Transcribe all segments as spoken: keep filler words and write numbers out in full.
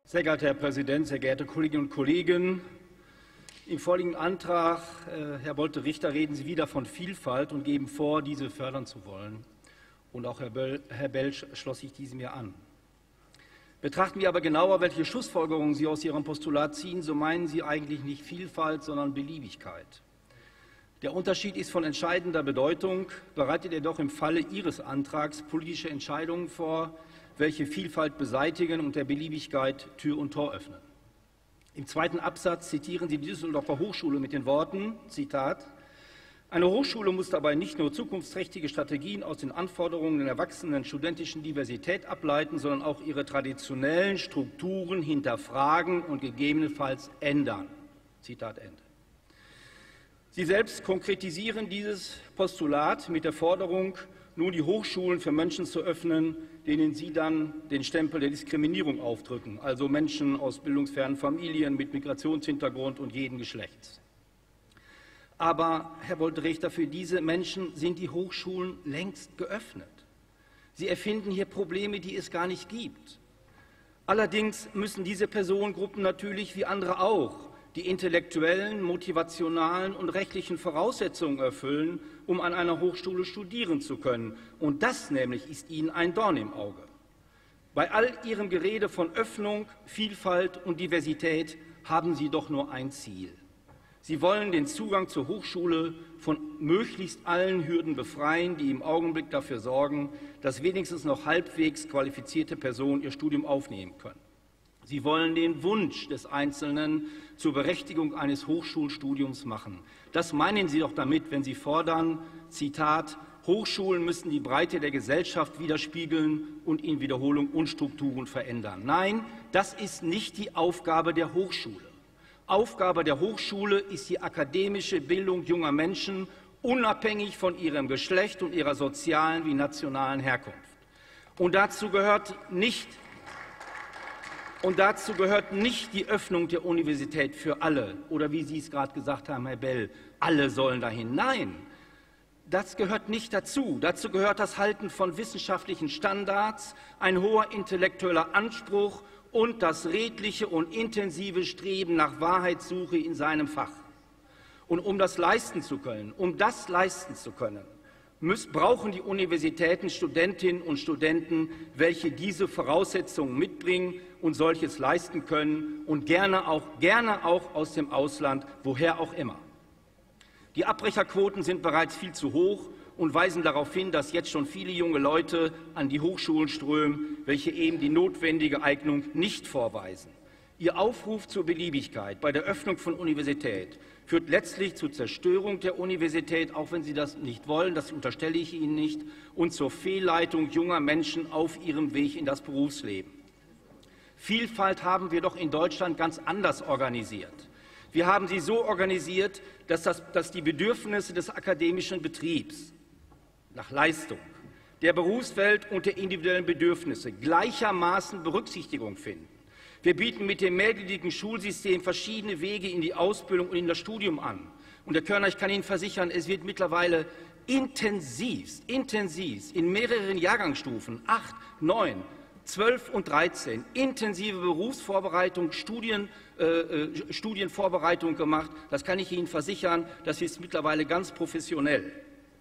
Sehr geehrter Herr Präsident, sehr geehrte Kolleginnen und Kollegen! Im vorliegenden Antrag, äh, Herr Bolte-Richter, reden Sie wieder von Vielfalt und geben vor, diese fördern zu wollen. Und auch Herr, Böll, Herr Belsch schloss sich diesem mir an. Betrachten wir aber genauer, welche Schlussfolgerungen Sie aus Ihrem Postulat ziehen, so meinen Sie eigentlich nicht Vielfalt, sondern Beliebigkeit. Der Unterschied ist von entscheidender Bedeutung. Bereitet er doch im Falle Ihres Antrags politische Entscheidungen vor, welche Vielfalt beseitigen und der Beliebigkeit Tür und Tor öffnen. Im zweiten Absatz zitieren Sie die Düsseldorfer Hochschule mit den Worten, Zitat, eine Hochschule muss dabei nicht nur zukunftsträchtige Strategien aus den Anforderungen der wachsenden studentischen Diversität ableiten, sondern auch ihre traditionellen Strukturen hinterfragen und gegebenenfalls ändern. Zitat Ende. Sie selbst konkretisieren dieses Postulat mit der Forderung, nun die Hochschulen für Menschen zu öffnen, denen Sie dann den Stempel der Diskriminierung aufdrücken, also Menschen aus bildungsfernen Familien mit Migrationshintergrund und jeden Geschlechts. Aber, Herr Bolte-Richter, für diese Menschen sind die Hochschulen längst geöffnet. Sie erfinden hier Probleme, die es gar nicht gibt. Allerdings müssen diese Personengruppen natürlich wie andere auch die intellektuellen, motivationalen und rechtlichen Voraussetzungen erfüllen, um an einer Hochschule studieren zu können. Und das nämlich ist ihnen ein Dorn im Auge. Bei all Ihrem Gerede von Öffnung, Vielfalt und Diversität haben Sie doch nur ein Ziel. Sie wollen den Zugang zur Hochschule von möglichst allen Hürden befreien, die im Augenblick dafür sorgen, dass wenigstens noch halbwegs qualifizierte Personen ihr Studium aufnehmen können. Sie wollen den Wunsch des Einzelnen zur Berechtigung eines Hochschulstudiums machen. Das meinen Sie doch damit, wenn Sie fordern, Zitat, Hochschulen müssen die Breite der Gesellschaft widerspiegeln und in Wiederholung und Strukturen verändern. Nein, das ist nicht die Aufgabe der Hochschule. Aufgabe der Hochschule ist die akademische Bildung junger Menschen, unabhängig von ihrem Geschlecht und ihrer sozialen wie nationalen Herkunft. Und dazu gehört nicht Und dazu gehört nicht die Öffnung der Universität für alle oder wie Sie es gerade gesagt haben, Herr Bell, alle sollen dahin. Nein, das gehört nicht dazu. Dazu gehört das Halten von wissenschaftlichen Standards, ein hoher intellektueller Anspruch und das redliche und intensive Streben nach Wahrheitssuche in seinem Fach. Und um das leisten zu können, um das leisten zu können, Müssen, brauchen die Universitäten Studentinnen und Studenten, welche diese Voraussetzungen mitbringen und solches leisten können und gerne auch, gerne auch aus dem Ausland, woher auch immer. Die Abbrecherquoten sind bereits viel zu hoch und weisen darauf hin, dass jetzt schon viele junge Leute an die Hochschulen strömen, welche eben die notwendige Eignung nicht vorweisen. Ihr Aufruf zur Beliebigkeit bei der Öffnung von Universität führt letztlich zur Zerstörung der Universität, auch wenn Sie das nicht wollen, das unterstelle ich Ihnen nicht, und zur Fehlleitung junger Menschen auf ihrem Weg in das Berufsleben. Vielfalt haben wir doch in Deutschland ganz anders organisiert. Wir haben sie so organisiert, dass, das, dass die Bedürfnisse des akademischen Betriebs nach Leistung, der Berufswelt und der individuellen Bedürfnisse gleichermaßen Berücksichtigung finden. Wir bieten mit dem mehrgliedrigen Schulsystem verschiedene Wege in die Ausbildung und in das Studium an. Und Herr Körner, ich kann Ihnen versichern, es wird mittlerweile intensiv, intensiv in mehreren Jahrgangsstufen, acht, neun, zwölf und dreizehn, intensive Berufsvorbereitung, Studien, äh, Studienvorbereitung gemacht. Das kann ich Ihnen versichern, das ist mittlerweile ganz professionell.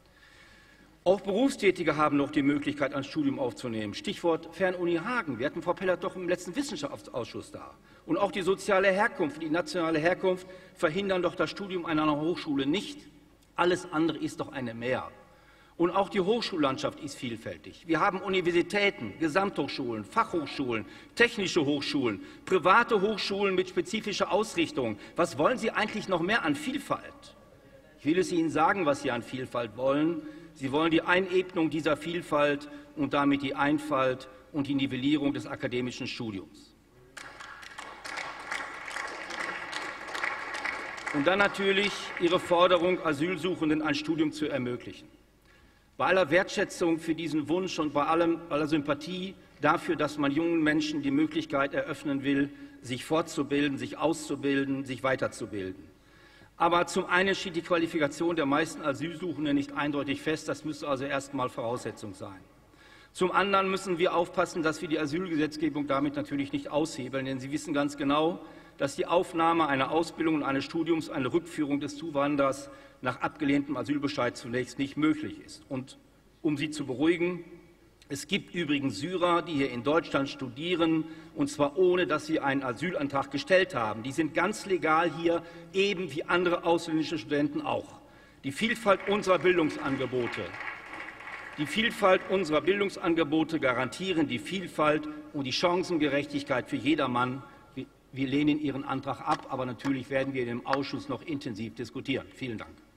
Auch Berufstätige haben noch die Möglichkeit, ein Studium aufzunehmen. Stichwort Fernuni Hagen. Wir hatten Frau Pellert doch im letzten Wissenschaftsausschuss da. Und auch die soziale Herkunft, die nationale Herkunft verhindern doch das Studium an einer Hochschule nicht. Alles andere ist doch eine Mehr. Und auch die Hochschullandschaft ist vielfältig. Wir haben Universitäten, Gesamthochschulen, Fachhochschulen, technische Hochschulen, private Hochschulen mit spezifischer Ausrichtung. Was wollen Sie eigentlich noch mehr an Vielfalt? Ich will es Ihnen sagen, was Sie an Vielfalt wollen. Sie wollen die Einebnung dieser Vielfalt und damit die Einfalt und die Nivellierung des akademischen Studiums. Und dann natürlich Ihre Forderung, Asylsuchenden ein Studium zu ermöglichen. Bei aller Wertschätzung für diesen Wunsch und bei allem, aller Sympathie dafür, dass man jungen Menschen die Möglichkeit eröffnen will, sich fortzubilden, sich auszubilden, sich weiterzubilden. Aber zum einen steht die Qualifikation der meisten Asylsuchenden nicht eindeutig fest. Das müsste also erst einmal Voraussetzung sein. Zum anderen müssen wir aufpassen, dass wir die Asylgesetzgebung damit natürlich nicht aushebeln, denn Sie wissen ganz genau, dass die Aufnahme einer Ausbildung und eines Studiums eine Rückführung des Zuwanderers nach abgelehntem Asylbescheid zunächst nicht möglich ist. Und um Sie zu beruhigen, es gibt übrigens Syrer, die hier in Deutschland studieren, und zwar ohne, dass sie einen Asylantrag gestellt haben. Die sind ganz legal hier, eben wie andere ausländische Studenten auch. Die Vielfalt unserer Bildungsangebote Die Vielfalt unserer Bildungsangebote garantieren die Vielfalt und die Chancengerechtigkeit für jedermann. Wir lehnen Ihren Antrag ab, aber natürlich werden wir im Ausschuss noch intensiv diskutieren. Vielen Dank.